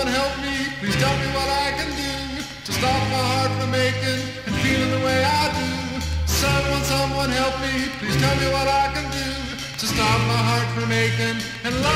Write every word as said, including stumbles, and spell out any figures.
someone help me, please tell me what I can do to stop my heart from aching and feeling the way I do. Someone, someone help me, please tell me what I can do to stop my heart from aching and love